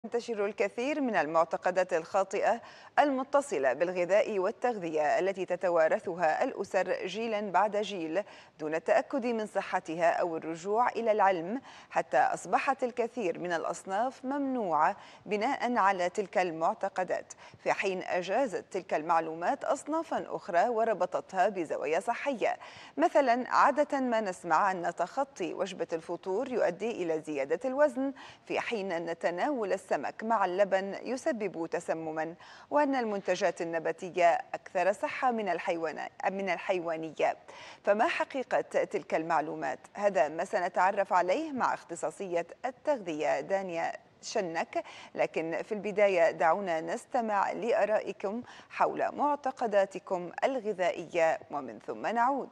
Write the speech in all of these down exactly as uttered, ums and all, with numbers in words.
تنتشر الكثير من المعتقدات الخاطئة المتصلة بالغذاء والتغذية التي تتوارثها الأسر جيلا بعد جيل دون التأكد من صحتها أو الرجوع إلى العلم، حتى أصبحت الكثير من الأصناف ممنوعة بناء على تلك المعتقدات، في حين أجازت تلك المعلومات أصنافا أخرى وربطتها بزوايا صحية. مثلا عادة ما نسمع أن تخطي وجبة الفطور يؤدي إلى زيادة الوزن، في حين أن تناول السمك مع اللبن يسبب تسمما، وأن المنتجات النباتية أكثر صحة من الحيوانات من الحيوانية. فما حقيقة تلك المعلومات؟ هذا ما سنتعرف عليه مع اختصاصية التغذية دانيا شنك، لكن في البداية دعونا نستمع لآرائكم حول معتقداتكم الغذائية ومن ثم نعود.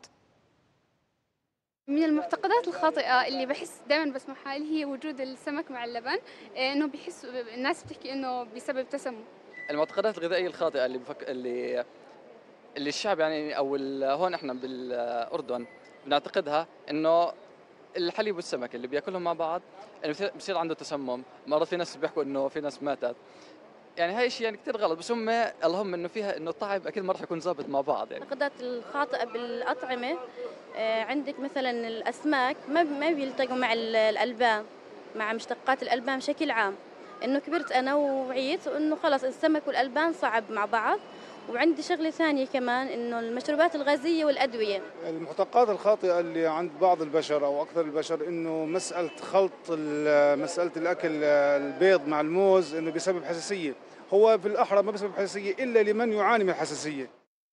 من المعتقدات الخاطئة اللي بحس دائما بسمعها اللي هي وجود السمك مع اللبن، آه، انه بيحسوا الناس بتحكي انه بسبب تسمم. المعتقدات الغذائية الخاطئة اللي بفك... اللي اللي الشعب يعني او ال... هون احنا بالاردن بنعتقدها انه الحليب والسمك اللي بياكلهم مع بعض انه بصير بصير عنده تسمم، مرات في ناس بيحكوا انه في ناس ماتت. يعني هاي شيء يعني كثير غلط، بس هم اللهم انه فيها انه الطعم اكيد ما راح يكون ظابط مع بعض يعني. المعتقدات الخاطئة بالأطعمة، آه، عندك مثلا الأسماك ما ما بيلتقوا مع ال- الألبان، مع مشتقات الألبان بشكل عام. إنه كبرت أنا ووعيت إنه خلص السمك والألبان صعب مع بعض. وعندي شغلة ثانية كمان إنه المشروبات الغازية والأدوية. المعتقدات الخاطئة اللي عند بعض البشر أو أكثر البشر إنه مسألة خلط ال- مسألة الأكل البيض مع الموز إنه بيسبب حساسية. هو في الأحرى ما بيسبب حساسية إلا لمن يعاني من الحساسية.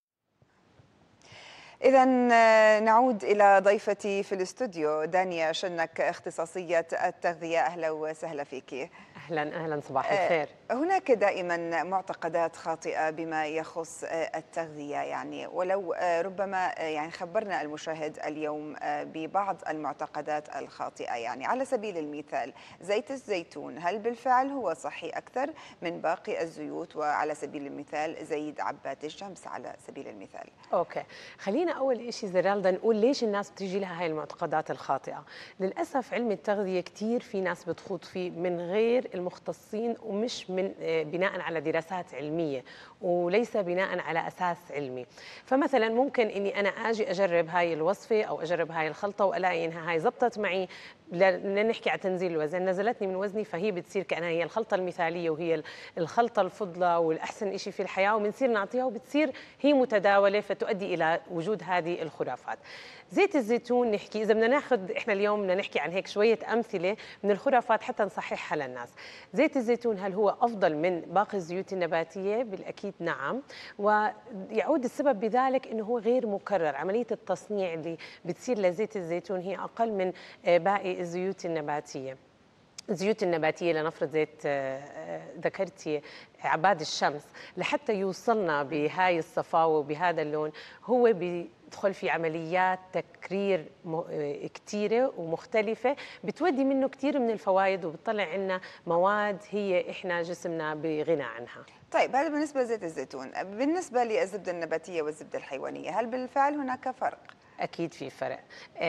إذا نعود إلى ضيفتي في الاستوديو دانيا شنك، اختصاصية التغذية. أهلا وسهلا فيك. أهلا أهلا، صباح الخير. هناك دائما معتقدات خاطئة بما يخص التغذية، يعني ولو ربما يعني خبرنا المشاهد اليوم ببعض المعتقدات الخاطئة. يعني على سبيل المثال زيت الزيتون، هل بالفعل هو صحي أكثر من باقي الزيوت؟ وعلى سبيل المثال زيت عباد الشمس على سبيل المثال. أوكي، خلينا أول إشي زرالدا نقول ليش الناس بتيجي لها هاي المعتقدات الخاطئة. للأسف علم التغذية كتير في ناس بتخوض فيه من غير المختصين، ومش من بناء على دراسات علمية، وليس بناء على أساس علمي. فمثلا ممكن إني أنا أجي أجرب هاي الوصفة أو أجرب هاي الخلطة وألاقي إنها هاي زبطت معي، لنحكي على تنزيل الوزن، نزلتني من وزني، فهي بتصير كأنها هي الخلطة المثالية وهي الخلطة الفضلى والأحسن إشي في الحياة، وبنصير نعطيها وبتصير هي متداولة فتؤدي إلى وجود هذه الخرافات. زيت الزيتون نحكي إذا بدنا ناخذ إحنا اليوم بدنا نحكي عن هيك شوية أمثلة من الخرافات حتى نصححها للناس. زيت الزيتون هل هو أفضل من باقي الزيوت النباتية؟ بالأكيد نعم، ويعود السبب بذلك إنه هو غير مكرر. عملية التصنيع اللي بتصير لزيت الزيتون هي أقل من باقي الزيوت النباتية. الزيوت النباتية لنفرض زيت ذكرتي عباد الشمس، لحتى يوصلنا بهاي الصفاوة وبهذا اللون هو بيدخل في عمليات تكرير كتيرة ومختلفة بتودي منه كتير من الفوائد، وبتطلع لنا مواد هي إحنا جسمنا بغنى عنها. طيب هذا بالنسبة لزيت الزيتون. بالنسبة للزبدة النباتية والزبدة الحيوانية، هل بالفعل هناك فرق؟ أكيد في فرق.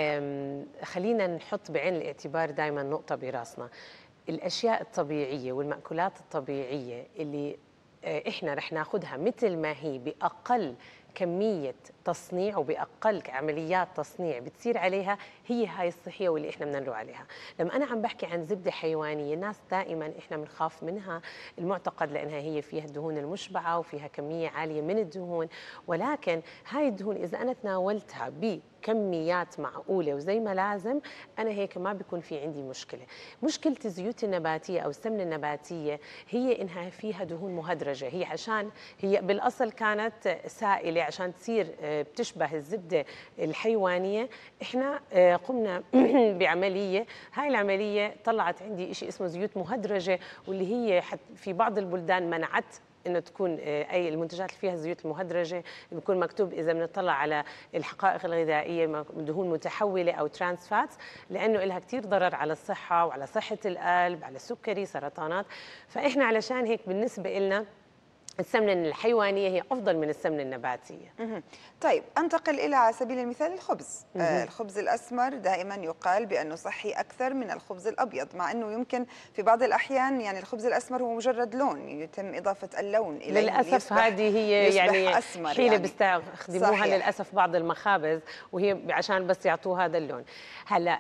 خلينا نحط بعين الاعتبار دائما نقطة براسنا، الأشياء الطبيعية والمأكولات الطبيعية اللي إحنا رح ناخدها مثل ما هي بأقل كمية تصنيع وبأقل عمليات تصنيع بتصير عليها، هي هاي الصحية واللي إحنا بدنا نروح عليها. لما أنا عم بحكي عن زبدة حيوانية، الناس دائما إحنا بنخاف منها، المعتقد لأنها هي فيها الدهون المشبعة وفيها كمية عالية من الدهون، ولكن هاي الدهون إذا أنا تناولتها بكميات معقولة وزي ما لازم، أنا هيك ما بيكون في عندي مشكلة. مشكلة الزيوت النباتية أو السمنة النباتية هي إنها فيها دهون مهدرجة، هي عشان هي بالأصل كانت سائلة عشان تصير بتشبه الزبدة الحيوانية. إحنا قمنا بعملية، هاي العملية طلعت عندي إشي اسمه زيوت مهدرجة، واللي هي في بعض البلدان منعت انه تكون اي المنتجات اللي فيها الزيوت المهدرجه، بيكون مكتوب اذا بنطلع على الحقائق الغذائيه دهون متحوله او ترانس فاتس، لانه لها كثير ضرر على الصحه وعلى صحه القلب، على السكري، سرطانات. فاحنا علشان هيك بالنسبه لنا السمنة الحيوانية هي أفضل من السمنة النباتية. مهم. طيب انتقل إلى على سبيل المثال الخبز. آه الخبز الأسمر دائما يقال بأنه صحي أكثر من الخبز الأبيض، مع أنه يمكن في بعض الأحيان يعني الخبز الأسمر هو مجرد لون، يتم إضافة اللون إليه للأسف. هذه هي يعني حيلة يعني بيستخدموها صحيح. للأسف بعض المخابز، وهي عشان بس يعطوه هذا اللون. هلا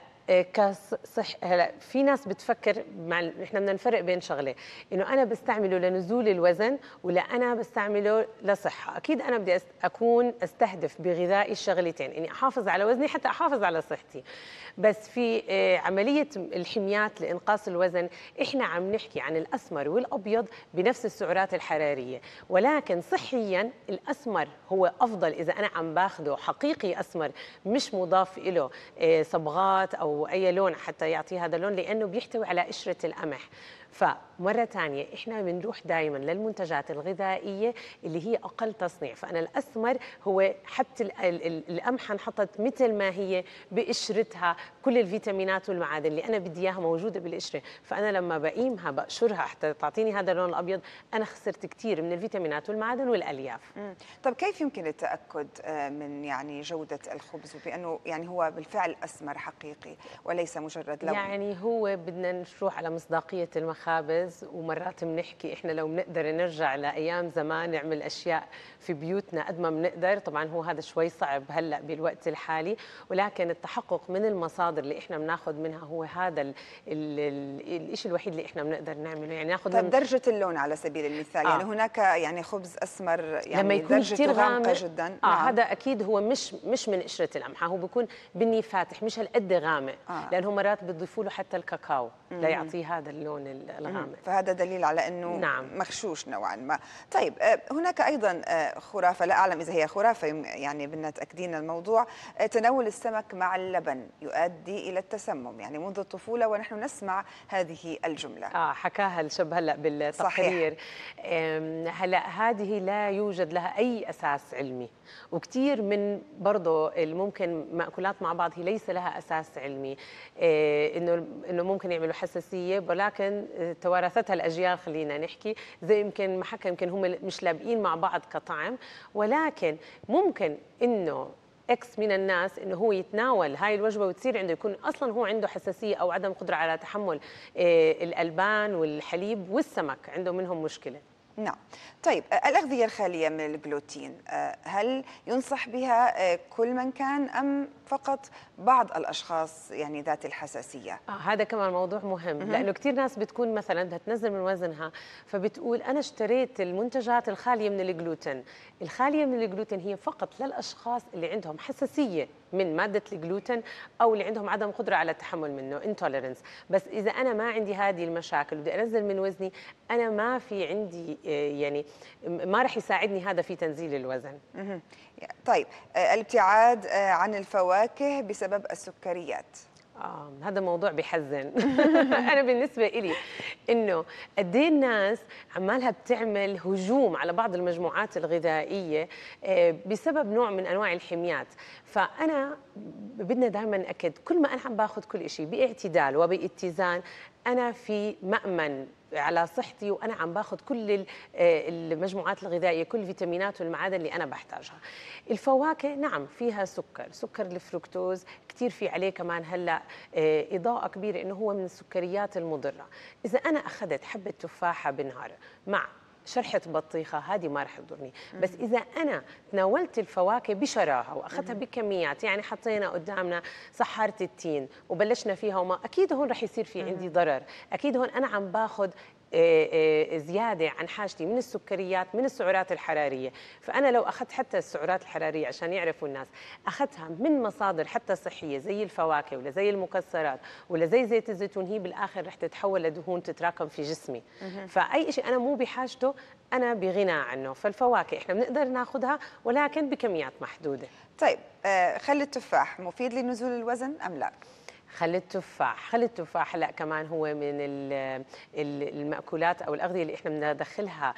كصح هلا في ناس بتفكر مع احنا بدنا نفرق بين شغله، انه انا بستعمله لنزول الوزن ولا انا بستعمله لصحه. اكيد انا بدي اكون استهدف بغذائي الشغلتين، اني احافظ على وزني حتى احافظ على صحتي. بس في عمليه الحميات لانقاص الوزن احنا عم نحكي عن الاسمر والابيض بنفس السعرات الحراريه، ولكن صحيا الاسمر هو افضل اذا انا عم باخده حقيقي اسمر مش مضاف له صبغات او أي لون حتى يعطي هذا اللون، لأنه بيحتوي على قشرة القمح. فمرة ثانية إحنا بنروح دائما للمنتجات الغذائية اللي هي أقل تصنيع. فأنا الأسمر هو حتى القمحة انحطت مثل ما هي بقشرتها، كل الفيتامينات والمعادن اللي أنا بدي إياها موجودة بالقشرة، فأنا لما بقيمها بقشرها حتى تعطيني هذا اللون الأبيض أنا خسرت كثير من الفيتامينات والمعادن والألياف. مم. طب كيف يمكن التأكد من يعني جودة الخبز وبأنه يعني هو بالفعل أسمر حقيقي وليس مجرد لون؟ يعني هو بدنا نروح على مصداقية المخابز، ومرات بنحكي احنا لو بنقدر نرجع لايام زمان نعمل اشياء في بيوتنا قد ما بنقدر. طبعا هو هذا شوي صعب هلا بالوقت الحالي، ولكن التحقق من المصادر اللي احنا بناخذ منها هو هذا ال ال ال الشيء الوحيد اللي احنا بنقدر نعمله. يعني ناخذ طيب درجة اللون على سبيل المثال. آه. يعني هناك يعني خبز اسمر يعني لما يكون درجته غامقة جدا. اه نعم. هذا اكيد هو مش مش من قشرة القمحة، هو بيكون بني فاتح مش هالقد غامق. آه. لانه مرات بتضيفوا له حتى الكاكاو ليعطيه هذا اللون الغامق. فهذا دليل على انه نعم. مغشوش نوعا ما. طيب هناك ايضا خرافه، لا اعلم اذا هي خرافه يعني بدنا تاكدين الموضوع، تناول السمك مع اللبن يؤدي الى التسمم، يعني منذ الطفوله ونحن نسمع هذه الجمله. اه حكاها الشاب هلا بالتقرير. هلا هذه لا يوجد لها اي اساس علمي، وكثير من برضه ممكن مأكولات مع بعض هي ليس لها اساس علمي، انه انه ممكن يعملوا حساسيه، ولكن توارثتها الاجيال. خلينا نحكي زي يمكن ما حكى يمكن هم مش لابقين مع بعض كطعم، ولكن ممكن انه اكس من الناس انه هو يتناول هاي الوجبه وتصير عنده يكون اصلا هو عنده حساسيه او عدم قدره على تحمل الالبان والحليب والسمك، عنده منهم مشكله. نعم. طيب الأغذية الخالية من الجلوتين هل ينصح بها كل من كان أم فقط بعض الأشخاص يعني ذات الحساسية؟ آه هذا كمان موضوع مهم. مم. لأنه كثير ناس بتكون مثلا بدها تنزل من وزنها فبتقول أنا اشتريت المنتجات الخالية من الجلوتين. الخالية من الجلوتين هي فقط للأشخاص اللي عندهم حساسية من مادة الجلوتين أو اللي عندهم عدم قدرة على التحمل منه intolerance. بس إذا أنا ما عندي هذه المشاكل وبدي أنزل من وزني، أنا ما في عندي يعني ما رح يساعدني هذا في تنزيل الوزن. مم. طيب الابتعاد عن الفواكه بسبب السكريات. آه هذا موضوع بحزن. أنا بالنسبة إلي إنه قد إيه الناس عمالها بتعمل هجوم على بعض المجموعات الغذائية بسبب نوع من أنواع الحميات. فأنا بدنا دائما نأكد كل ما أنا عم باخذ كل شيء باعتدال وباتزان أنا في مأمن على صحتي، وأنا عم باخذ كل المجموعات الغذائية كل الفيتامينات والمعادن اللي أنا بحتاجها. الفواكه نعم فيها سكر، سكر الفركتوز كتير في عليه كمان هلا إضاءة كبيرة إنه هو من السكريات المضرة. إذا أنا أخذت حبة تفاحة بالنهار مع شرحة بطيخة هذه ما رح تضرني، بس إذا أنا تناولت الفواكه بشراهة وأخذتها بكميات، يعني حطينا قدامنا صحارة التين وبلشنا فيها وما، أكيد هون رح يصير في عندي ضرر، أكيد هون أنا عم باخذ زيادة عن حاجتي من السكريات من السعرات الحرارية. فأنا لو أخذت حتى السعرات الحرارية عشان يعرفوا الناس أخذتها من مصادر حتى صحية زي الفواكه ولا زي المكسرات ولا زي زيت الزيتون، هي بالآخر رح تتحول لدهون تتراكم في جسمي. فأي شيء أنا مو بحاجته أنا بغنى عنه. فالفواكه إحنا بنقدر ناخذها ولكن بكميات محدودة. طيب خل التفاح مفيد لنزول الوزن أم لا؟ خل التفاح، خل التفاح هلا كمان هو من المأكولات او الاغذيه اللي احنا بندخلها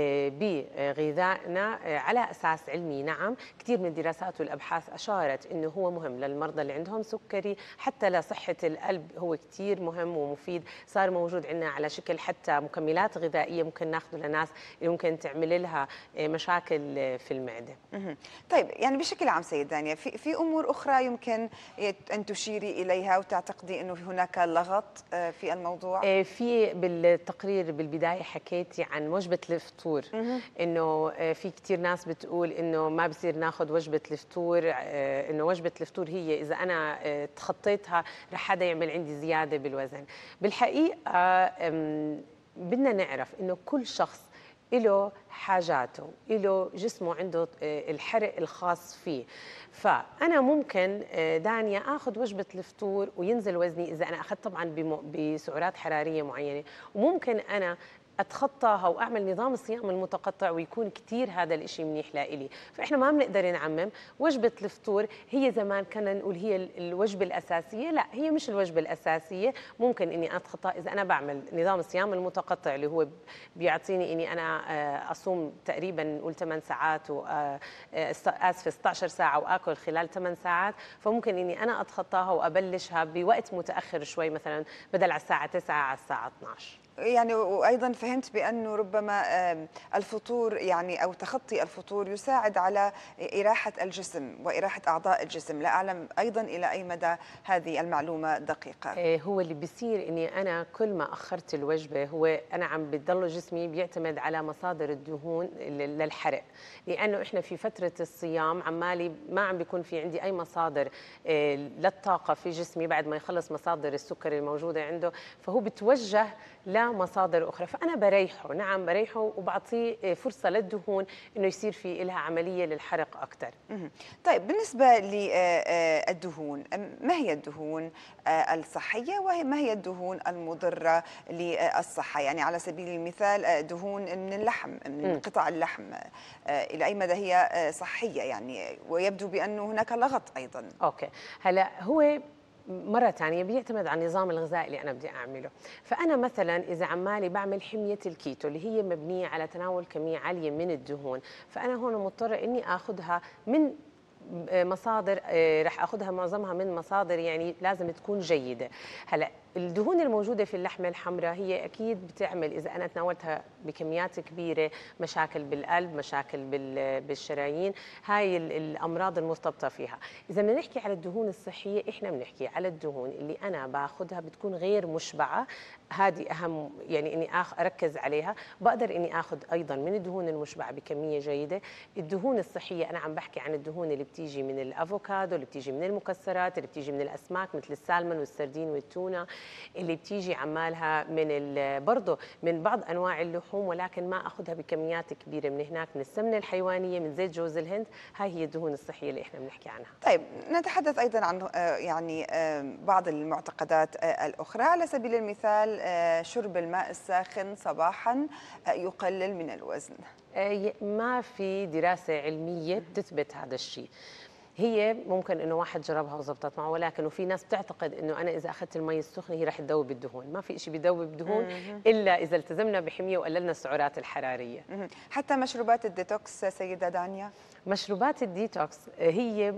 بغذائنا على اساس علمي. نعم، كثير من الدراسات والابحاث اشارت انه هو مهم للمرضى اللي عندهم سكري، حتى لصحه القلب هو كثير مهم ومفيد. صار موجود عندنا على شكل حتى مكملات غذائيه ممكن ناخذه لناس اللي ممكن تعمل لها مشاكل في المعده. طيب، يعني بشكل عام سيد دانيا، في في امور اخرى يمكن ان تشيري اليها وتعتقدي انه هناك لغط في الموضوع؟ في بالتقرير بالبدايه حكيتي عن وجبه الفطور، انه في كثير ناس بتقول انه ما بصير ناخذ وجبه الفطور، انه وجبه الفطور هي اذا انا تخطيتها رح حدا يعمل عندي زياده بالوزن. بالحقيقه بدنا نعرف انه كل شخص له حاجاته، له جسمه عنده الحرق الخاص فيه. فأنا ممكن دانيا آخذ وجبة الفطور وينزل وزني إذا أنا أخذت طبعاً بسعرات حرارية معينة، وممكن أنا اتخطاها واعمل نظام الصيام المتقطع ويكون كثير هذا الشيء منيح لإلي. فاحنا ما بنقدر نعمم. وجبه الفطور هي زمان كنا نقول هي الوجبه الاساسيه، لا هي مش الوجبه الاساسيه. ممكن اني اتخطى اذا انا بعمل نظام الصيام المتقطع اللي هو بيعطيني اني انا اصوم تقريبا نقول ثمان ساعات و اسف ستة عشر ساعه واكل خلال ثمان ساعات، فممكن اني انا اتخطاها وابلشها بوقت متاخر شوي، مثلا بدل على الساعه تسعة على الساعه اثنعش. يعني وايضا فهمت بانه ربما الفطور يعني او تخطي الفطور يساعد على اراحه الجسم واراحه اعضاء الجسم. لا اعلم ايضا الى اي مدى هذه المعلومه دقيقه. هو اللي بيصير اني انا كل ما اخرت الوجبه هو انا عم بضل جسمي بيعتمد على مصادر الدهون للحرق، لانه احنا في فتره الصيام عمالي ما عم بيكون في عندي اي مصادر للطاقه في جسمي بعد ما يخلص مصادر السكر الموجوده عنده، فهو بتوجه لمصادر اخرى. فانا بريحه، نعم بريحه وبعطيه فرصه للدهون انه يصير في لها عمليه للحرق اكثر. طيب، بالنسبه للدهون، ما هي الدهون الصحيه وما هي الدهون المضره للصحه؟ يعني على سبيل المثال دهون من اللحم، من قطع اللحم، الى اي مدى هي صحيه يعني؟ ويبدو بانه هناك لغط ايضا. اوكي، هلا هو مرة ثانية بيعتمد على النظام الغذائي اللي أنا بدي أعمله. فأنا مثلا إذا عمالي بعمل حمية الكيتو اللي هي مبنية على تناول كمية عالية من الدهون، فأنا هون مضطرة إني أخذها من مصادر، رح أخذها معظمها من مصادر يعني لازم تكون جيدة. هلا الدهون الموجودة في اللحمة الحمراء هي أكيد بتعمل إذا أنا تناولتها بكميات كبيرة مشاكل بالقلب، مشاكل بالشرايين، هاي الأمراض المرتبطة فيها. إذا بدنا نحكي على الدهون الصحية، إحنا بنحكي على الدهون اللي أنا باخذها بتكون غير مشبعة. هذه أهم يعني إني أركز عليها. بقدر إني أخذ أيضا من الدهون المشبعة بكمية جيدة. الدهون الصحية أنا عم بحكي عن الدهون اللي بتيجي من الأفوكادو، اللي بتيجي من المكسرات، اللي بتيجي من الأسماك مثل السالمون والسردين والتونة، اللي بتيجي عمالها من برضه من بعض انواع اللحوم، ولكن ما اخذها بكميات كبيره من هناك، من السمنه الحيوانيه، من زيت جوز الهند. هاي هي الدهون الصحيه اللي احنا بنحكي عنها. طيب، نتحدث ايضا عن يعني بعض المعتقدات الاخرى. على سبيل المثال شرب الماء الساخن صباحا يقلل من الوزن. ما في دراسه علميه بتثبت هذا الشيء. هي ممكن انه واحد جربها وزبطت معه، ولكن وفي ناس بتعتقد انه انا اذا اخذت المي السخنه هي رح تذوب الدهون. ما في شيء بيذوب الدهون الا اذا التزمنا بحميه وقللنا السعرات الحراريه. حتى مشروبات الديتوكس سيده دانيا؟ مشروبات الديتوكس هي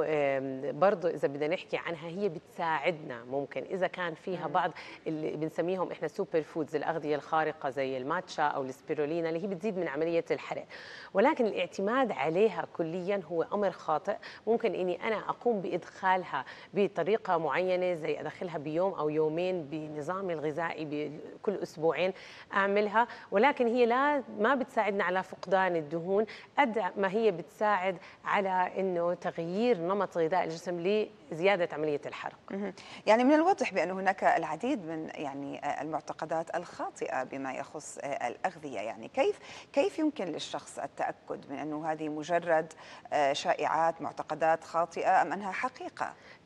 برضه إذا بدنا نحكي عنها هي بتساعدنا، ممكن إذا كان فيها بعض اللي بنسميهم إحنا سوبر فودز، الأغذية الخارقة زي الماتشا أو السبيرولينا اللي هي بتزيد من عملية الحرق، ولكن الاعتماد عليها كليا هو أمر خاطئ. ممكن إني أنا أقوم بإدخالها بطريقة معينة، زي أدخلها بيوم أو يومين بنظامي الغذائي بكل أسبوعين أعملها، ولكن هي لا ما بتساعدنا على فقدان الدهون قد ما هي بتساعد على إنه تغيير نمط غذاء الجسم لزيادة عملية الحرق. يعني من الواضح بأن هناك العديد من يعني المعتقدات الخاطئة بما يخص الأغذية. يعني كيف كيف يمكن للشخص التأكد من أنه هذه مجرد شائعات، معتقدات خاطئة، أم أنها حقيقة؟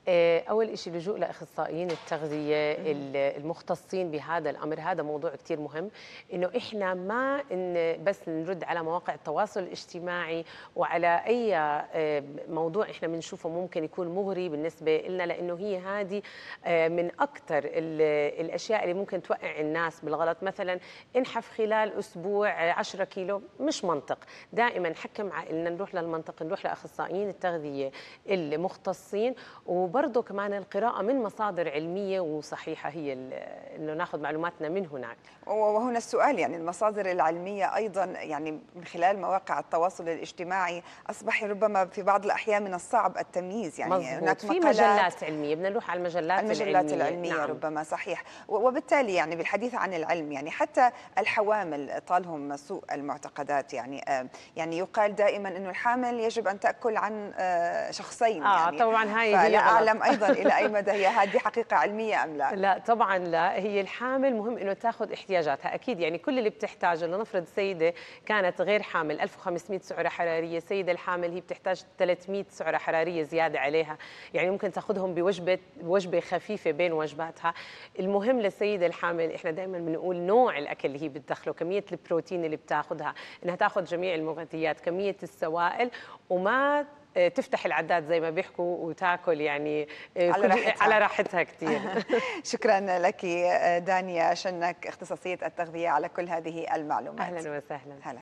أول شيء لجوء لأخصائيين التغذية المختصين بهذا الأمر. هذا موضوع كتير مهم، إنه إحنا ما إن بس نرد على مواقع التواصل الاجتماعي وعلى أي موضوع إحنا بنشوفه ممكن يكون مغري بالنسبة لنا، لأنه هي هذه من أكثر الأشياء اللي ممكن توقع الناس بالغلط. مثلا انحف خلال أسبوع عشرة كيلو، مش منطق. دائما نحكم عقلنا، نروح للمنطق، نروح لأخصائيين التغذية المختصين. وبرضه كمان القراءة من مصادر علمية وصحيحة، هي إنه ناخذ معلوماتنا من هناك. وهنا السؤال، يعني المصادر العلمية أيضا يعني من خلال مواقع التواصل الاجتماعي أصبح ربما في بعض الأحيان من الصعب التمييز. يعني مزبوط. هناك في مجلات علمية، بدنا نروح على المجلات, المجلات العلمية, العلمية نعم. ربما صحيح. وبالتالي يعني بالحديث عن العلم، يعني حتى الحوامل طالهم سوء المعتقدات. يعني يعني يقال دائما إنه الحامل يجب أن تأكل عن شخصين. آه يعني طبعا هاي فلا هي أعلم أيضا إلى أي مدى هي هذه حقيقة علمية أم لا. لا طبعا لا، هي الحامل مهم إنه تاخذ احتياجاتها أكيد. يعني كل اللي بتحتاجه، لنفرض سيدة كانت غير حامل ألف وخمسمئة سعرة حرارية، سيدة الحامل هي بتحتاج ثلاثمئة سعرة حرارية زيادة عليها، يعني ممكن تاخذهم بوجبة وجبة خفيفة بين وجباتها. المهم للسيدة الحامل، إحنا دائما بنقول نوع الأكل اللي هي بتدخله، كمية البروتين اللي بتاخذها، إنها تاخذ جميع المغذيات، كمية السوائل، وما تفتح العداد زي ما بيحكوا وتاكل يعني على راحتها, على راحتها كثير. شكرا لك دانيا شنك، اختصاصية التغذية، على كل هذه المعلومات. أهلا وسهلا. هلا.